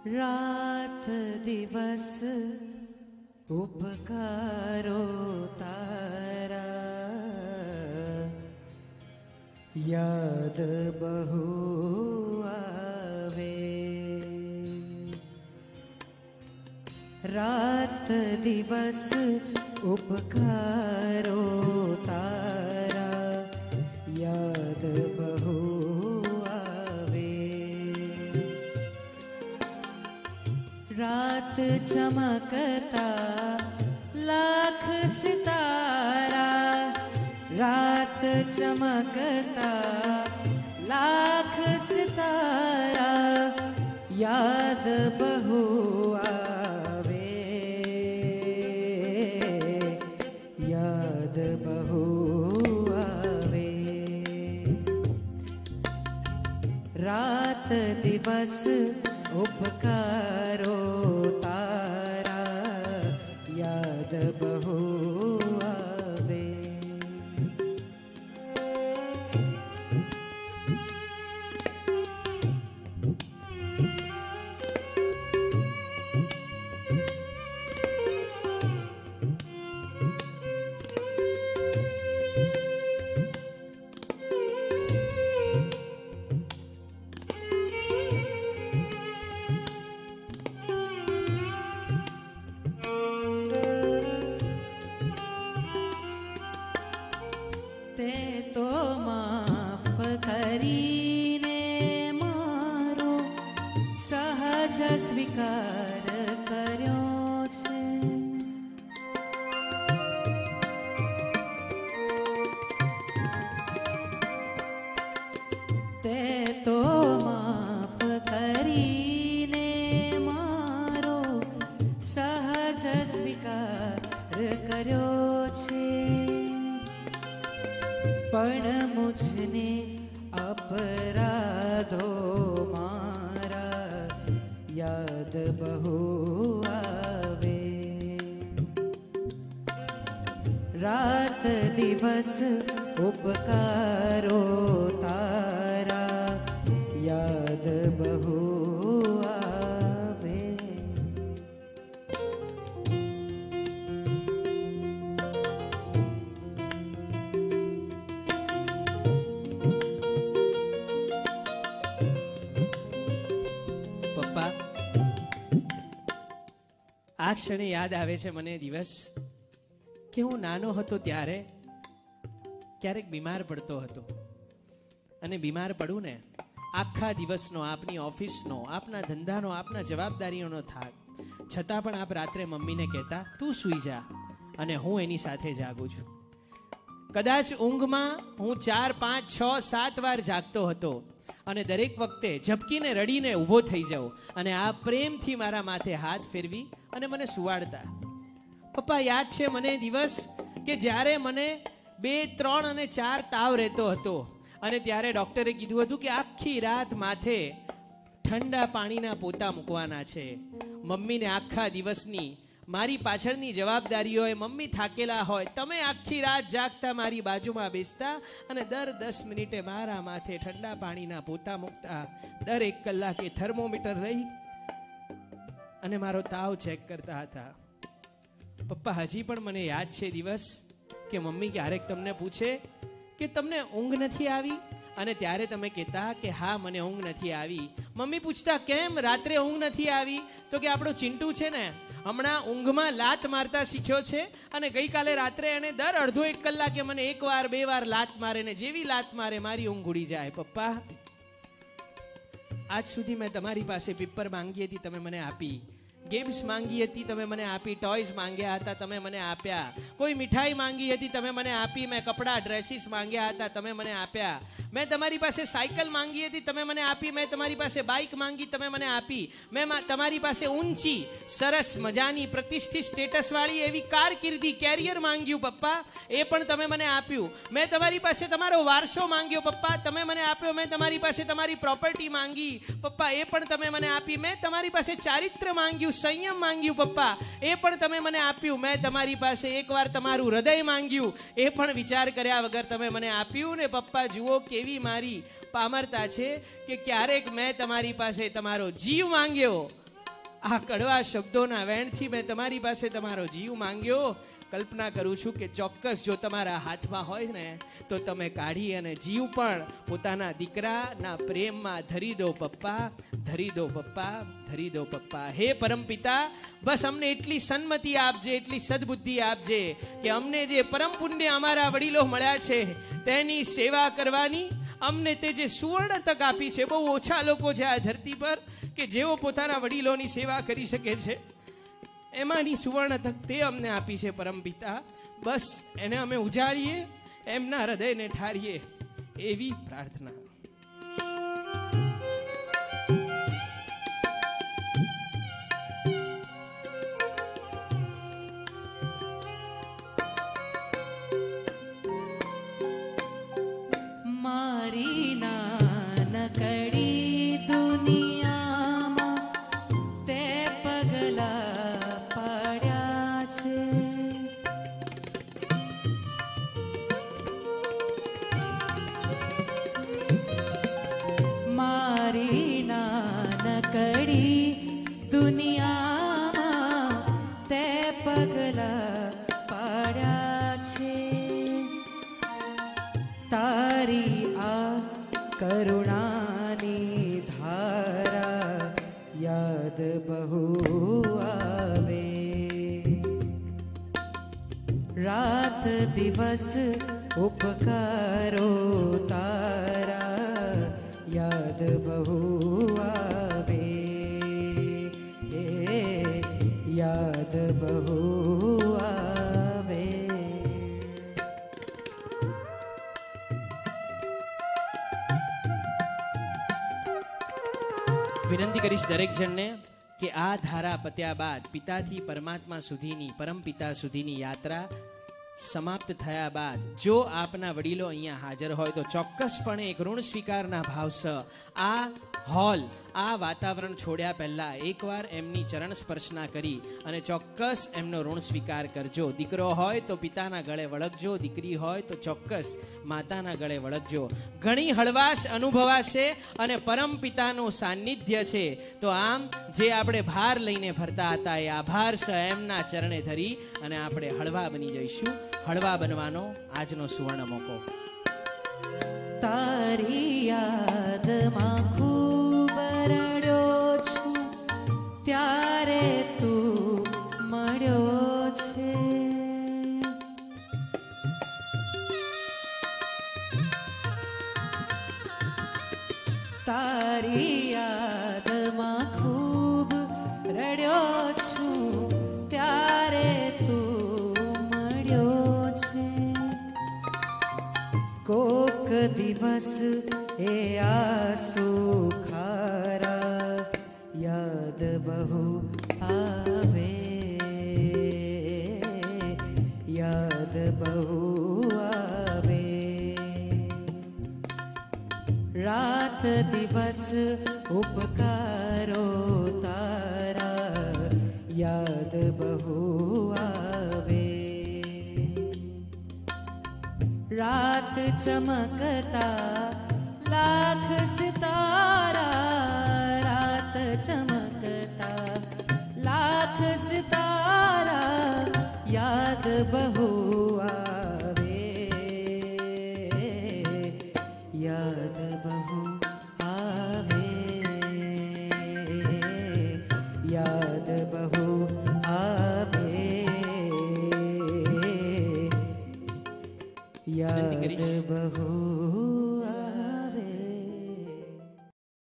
रात दिवस उपकारो तारा, याद बहु आवे। रात दिवस उपकारो तारा, याद बहु आवे। रात चमकता लाख सितारा, रात चमकता लाख सितारा, याद बहु आवे, याद बहु आवे। रात दिवस उपकारो तारा, याद बहु आवे। ते तो माफ करीने मारो सहज स्वीकार कर्यो छे। ते तो माफ करीने मारो सहज स्वीकार कर्यो छे। पण मुझने अपराधो मारा, याद बहु आवे। रात दिवस उपकारो तारा, याद बहु आवे। પપ્પા, આ ક્ષણે યાદ આવે છે મને દિવસ કે હું નાનો હતો ત્યારે ક્યારેક બીમાર પડતો હતો, અને બીમાર પડું ને આખા દિવસનો આપની ઓફિસનો, આપના ધંધાનો, આપના જવાબદારીઓનો થાક, છતાં પણ આપ રાત્રે મમ્મીને કહેતા તું સૂઈ જા, અને હું એની સાથે જાગું છું. કદાચ ઊંઘમાં હું 4, 5, 6, 7 વાર જાગતો હતો, અને દરેક વખતે ઝબકીને રડીને ઊભો થઈ જાઉં, અને આ પ્રેમથી મારા માથે હાથ ફેરવી અને મને સુવાડતા. પપ્પા, યાદ છે મને દિવસ કે જ્યારે મને 2, 3 અને 4 તાવ રહેતો હતો, અને ત્યારે ડોક્ટરે કીધું હતું કે આખી રાત માથે ઠંડા પાણીના પોતા મૂકવાના છે. મમ્મીને આખા દિવસની મારી પાછળની જવાબદારીઓ હોય, મમ્મી થાકેલા હોય, તમે આખી રાત જાગતા મારી બાજુમાં બેસતા અને દર 10 મિનિટે મારા માથે ઠંડા પાણીના પોતા મૂકતા, દર 1 કલાકે થર્મોમીટર રહી અને મારો તાવ ચેક કરતા હતા. પપ્પા, હજી પણ મને યાદ છે દિવસ કે મમ્મી ક્યારેક તમને પૂછે કે તમને ઊંઘ નથી આવી, અને ત્યારે તમે કહેતા કે હા મને ઊંઘ નથી આવી. મમ્મી પૂછતા કેમ રાત્રે ઊંઘ નથી આવી, તો કે આપણો ચિંટુ છે ને હમણાં ઊંઘમાં લાત મારતા શીખ્યો છે, અને ગઈકાલે રાત્રે એને દર અડધો 1 કલાકે મને 1 વાર 2 વાર લાત મારે, ને જેવી લાત મારે મારી ઊંઘ ઉડી જાય. પપ્પા, આજ સુધી મેં તમારી પાસે પેપર માંગી હતી, તમે મને આપી. ગેમ્સ માંગી હતી, તમે મને આપી. ટોયઝ માંગ્યા હતા, તમે મને આપ્યા. કોઈ મીઠાઈ માંગી હતી, તમે મને આપી. મેં કપડાં, ડ્રેસીસ માંગ્યા હતા, તમે મને આપ્યા. મેં તમારી પાસે સાયકલ માંગી હતી, તમે મને આપી. મેં તમારી પાસે બાઇક માંગી, તમે મને આપી. મેં તમારી પાસે ઊંચી, સરસ મજાની, પ્રતિષ્ઠિત, સ્ટેટસવાળી એવી કારકિર્દી, કેરિયર માંગ્યું પપ્પા, એ પણ તમે મને આપ્યું. મેં તમારી પાસે તમારો વારસો માંગ્યો પપ્પા, તમે મને આપ્યો. મેં તમારી પાસે તમારી પ્રોપર્ટી માંગી પપ્પા, એ પણ તમે મને આપી. મેં તમારી પાસે ચારિત્ર માંગ્યું, સંયમ માંગ્યું પપ્પા, એ પણ તમે મને આપ્યું. મેં તમારી પાસે એકવાર તમારું હૃદય માંગ્યું, એ પણ વિચાર કર્યા વગર તમે મને આપ્યું. ને પપ્પા, જુઓ કેવી મારી પામરતા છે કે ક્યારેક મેં તમારી પાસે તમારો જીવ માંગ્યો, આ કડવા શબ્દોના વેણથી મેં તમારી પાસે તમારો જીવ માંગ્યો. કલ્પના કરું છું કે ચોક્કસ જો તમારા હાથમાં હોય ને તો તમે કાઢી અને જીવ પણ પોતાના દીકરાના પ્રેમમાં ધરી દો પપ્પા, ધરી દો પપ્પા, ધરી દો પપ્પા. હે પરમપિતા, બસ અમને એટલી સન્મતિ આપજે, એટલી સદબુદ્ધિ આપજે કે અમને જે પરમ પુણ્ય અમારા વડીલો મળ્યા છે તેની સેવા કરવાની અમને તે જે સુવર્ણ તક આપી છે. બહુ ઓછા લોકો છે આ ધરતી પર કે જેઓ પોતાના વડીલોની સેવા કરી શકે છે. એમાંની સુવર્ણ તક તે અમને આપી છે પરમપિતા. બસ એને અમે ઉજાડીએ, એમના હૃદયને ઠારીએ, એવી પ્રાર્થના. મારી નાનકડી દુનિયામાં તે પગલા પાડ્યા છે. મારી નાનકડી દુનિયામાં તે પગલા પાડ્યા છે. તારી આ કરુણાની ધારા યાદ બહુ આવે. રાત દિવસ ઉપકારો તારા યાદ બહુ આવે. યાદ બહુ આવે. વિનંતી કરીશ દરેક જણને કે આ ધારા પત્યા બાદ પિતાથી પરમાત્મા સુધીની, પરમ પિતા સુધીની યાત્રા સમાપ્ત થયા બાદ જો આપના વડીલો અહીંયા હાજર હોય તો ચોક્કસપણે એક ઋણ સ્વીકારના ભાવસ આ હોલ, આ વાતાવરણ છોડ્યા પહેલા એકવાર એમની ચરણ સ્પર્શના કરી અને ચોક્કસ એમનો ઋણ સ્વીકાર કરજો. દીકરો હોય તો પિતાના ગળે વળગજો, દીકરી હોય તો ચોક્કસ માતાના ગળે વળગજો. ઘણી હળવાશ અનુભવાશે અને પરમ પિતાનું સાનિધ્ય છે. તો આમ જે આપણે ભાર લઈને ફરતા હતા એ આભાર સ એમના ચરણે ધરી અને આપણે હળવા બની જઈશું. હળવા બનવાનો આજનો સુવર્ણ મોકો. તારી યાદમાં ખૂબ રડ્યો છું ત્યારે તું મળ્યો છે. તારી યાદમાં ખૂબ રડ્યો છું ત્યારે તું મળ્યો છે. કોક દિવસ એ આંસુ ખારા યાદ બહુ આવે. યાદ બહુ આવે. રાત દિવસ ઉપકારો તારા યાદ બહુ આવે. रात चमकता लाख सितारा, रात चमकता लाख सितारा याद बहू